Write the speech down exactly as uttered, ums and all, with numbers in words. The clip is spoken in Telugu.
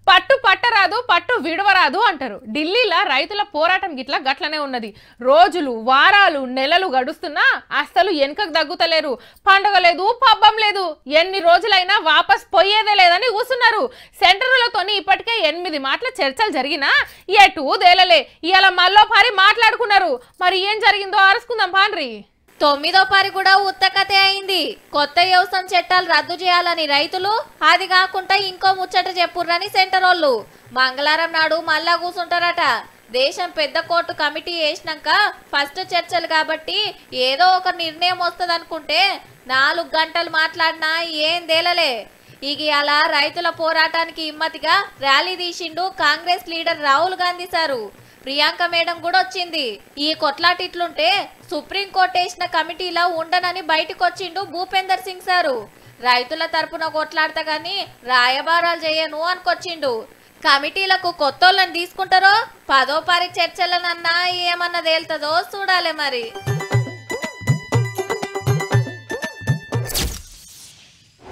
పట్టు పట్టరాదు పట్టు విడవరాదు అంటారు. ఢిల్లీలో రైతుల పోరాటం గిట్లా గట్లనే ఉన్నది. రోజులు వారాలు నెలలు గడుస్తున్నా అస్సలు వెనకకు దగ్గుతలేరు. పండుగ లేదు పబ్బం లేదు. ఎన్ని రోజులైనా వాపస్ పోయేదే లేదని కూర్చున్నారు. సెంటర్లతోని ఇప్పటికే ఎనిమిది మాటల చర్చలు జరిగినా ఎటు తేలలే. ఇవాళ మళ్ళో పారి మాట్లాడుకున్నారు. మరి ఏం జరిగిందో ఆరుసుకుందాం పాండ్రి. తొమ్మిదో పారి కూడా ఉత్తకతే అయింది. కొత్త వ్యవసాయ చట్టాలు రద్దు చేయాలని రైతులు, అది కాకుండా ఇంకో ముచ్చట చెప్పుర్రని సెంటర్ వాళ్ళు మంగళవారం నాడు మళ్ళా కూర్చుంటారట. దేశం పెద్ద కోర్టు కమిటీ వేసినాక ఫస్ట్ చర్చలు కాబట్టి ఏదో ఒక నిర్ణయం వస్తుంది అనుకుంటే నాలుగు గంటలు మాట్లాడినా ఏం తేలలే. ఇక అలా రైతుల పోరాటానికి హిమ్మతిగా ర్యాలీ తీసిండు Congress leader Rahul Gandhi sir. Priyanka madam కూడా వచ్చింది. ఈ కొట్లాటిట్లుంటే సుప్రీంకోర్టు వేసిన కమిటీలో ఉండనని బయటకు వచ్చిండు భూపేందర్ సింగ్ సారు. రైతుల తరపున కొట్లాడతా గాని రాయబారాలు చేయను అనుకొచ్చిండు. కమిటీలకు కొత్తోళ్ళని తీసుకుంటారో పదో పారి చర్చలనన్నా ఏమన్నా తేలుతుందో చూడాలి మరి.